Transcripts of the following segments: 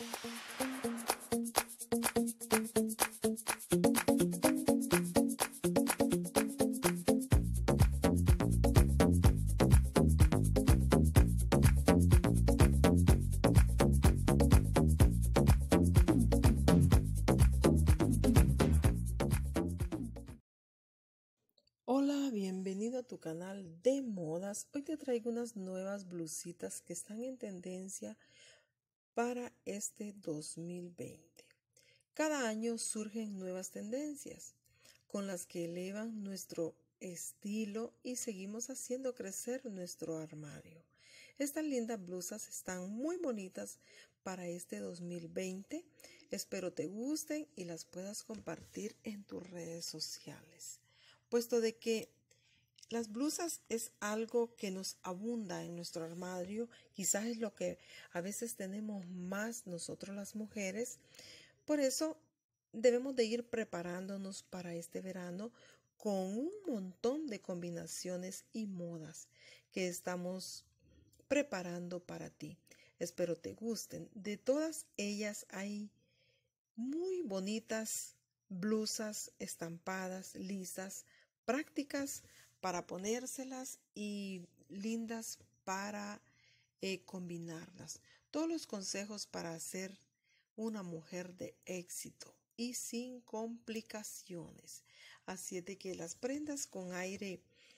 Hola, bienvenido a tu canal de modas. Hoy te traigo unas nuevas blusitas que están en tendencia para este 2020. Cada año surgen nuevas tendencias con las que elevan nuestro estilo y seguimos haciendo crecer nuestro armario. Estas lindas blusas están muy bonitas para este 2020. Espero te gusten y las puedas compartir en tus redes sociales. Puesto de que las blusas es algo que nos abunda en nuestro armario, quizás es lo que a veces tenemos más nosotros las mujeres. Por eso debemos de ir preparándonos para este verano con un montón de combinaciones y modas que estamos preparando para ti. Espero te gusten. De todas ellas hay muy bonitas blusas estampadas, lisas, prácticas para ponérselas y lindas para combinarlas. Todos los consejos para ser una mujer de éxito y sin complicaciones. Así es de que las prendas con aire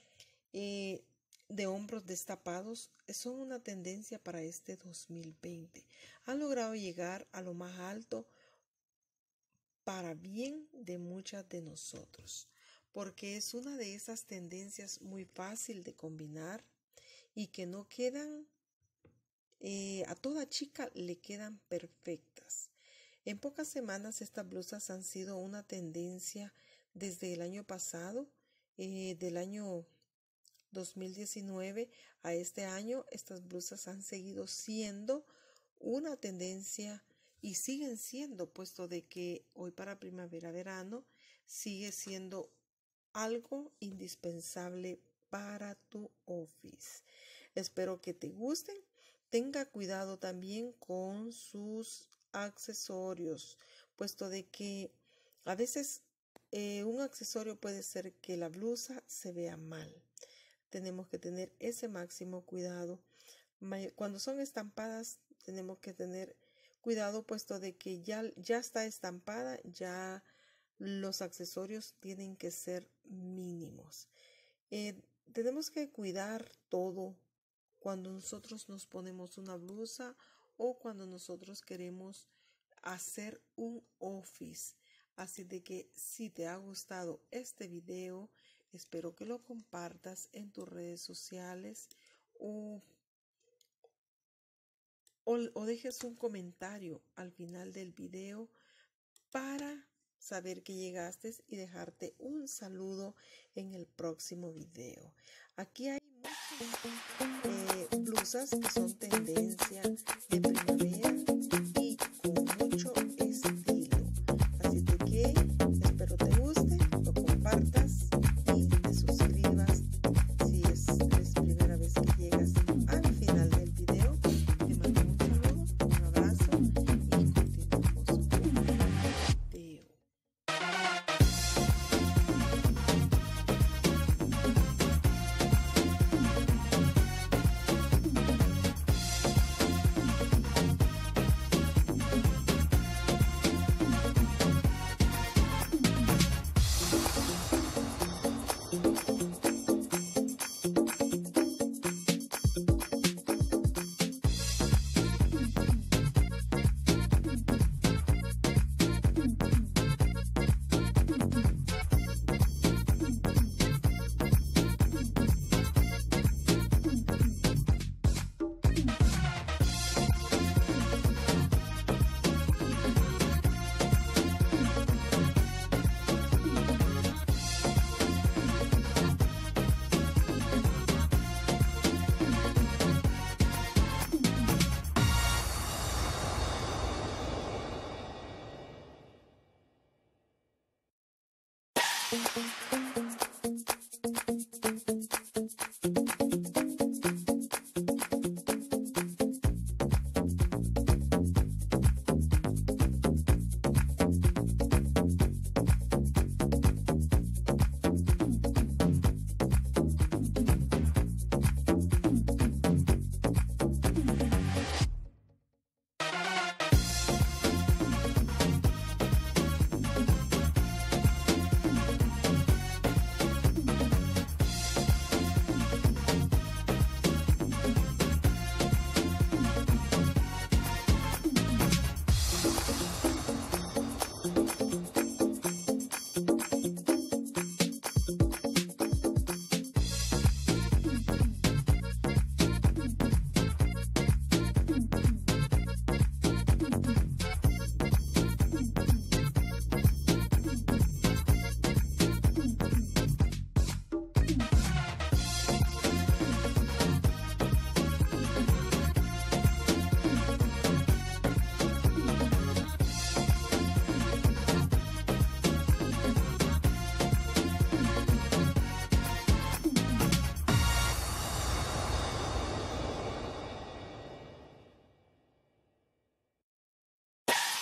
de hombros destapados son una tendencia para este 2020. Han logrado llegar a lo más alto para bien de muchas de nosotros, porque es una de esas tendencias muy fácil de combinar y que no quedan, a toda chica le quedan perfectas. En pocas semanas estas blusas han sido una tendencia desde el año pasado, del año 2019 a este año. Estas blusas han seguido siendo una tendencia y siguen siendo, puesto de que hoy para primavera-verano sigue siendo algo indispensable para tu office. Espero que te gusten. Tenga cuidado también con sus accesorios, puesto de que a veces un accesorio puede ser que la blusa se vea mal. Tenemos que tener ese máximo cuidado. Cuando son estampadas tenemos que tener cuidado, puesto de que ya está estampada, ya los accesorios tienen que ser mínimos. Tenemos que cuidar todo cuando nosotros nos ponemos una blusa o cuando nosotros queremos hacer un office. Así de que si te ha gustado este video, espero que lo compartas en tus redes sociales o dejes un comentario al final del video para saber que llegaste y dejarte un saludo en el próximo video. Aquí hay muchas blusas que son tendencia de primavera y con mucho estilo. Así que espero te guste, lo compartas y te suscribas si es la primera vez que llegas al final del video. Te mando un saludo, un abrazo y continuamos con el video.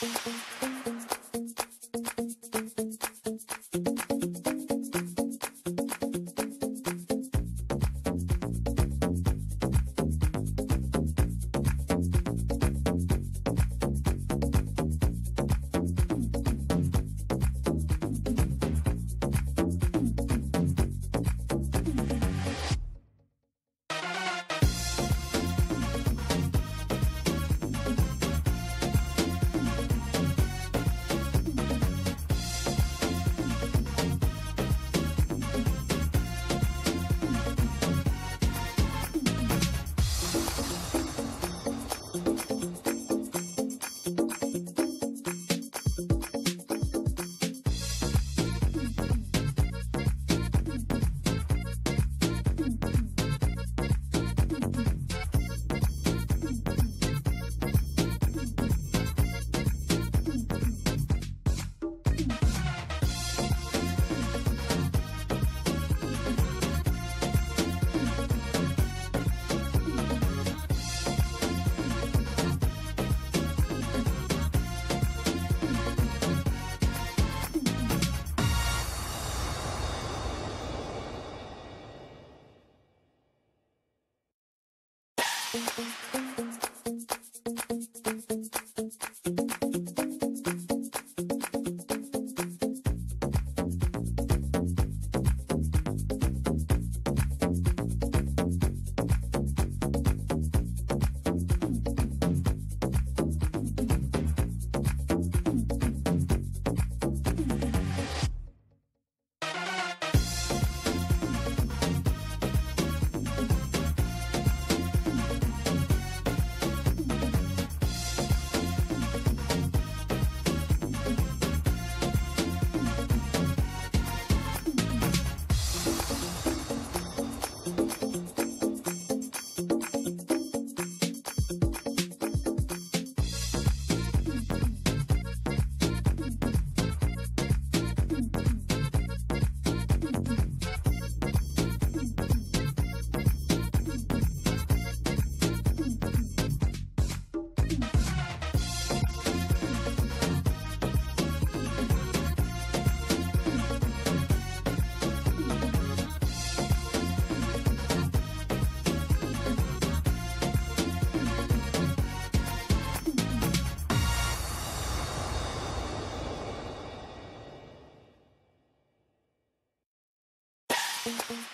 Thank you.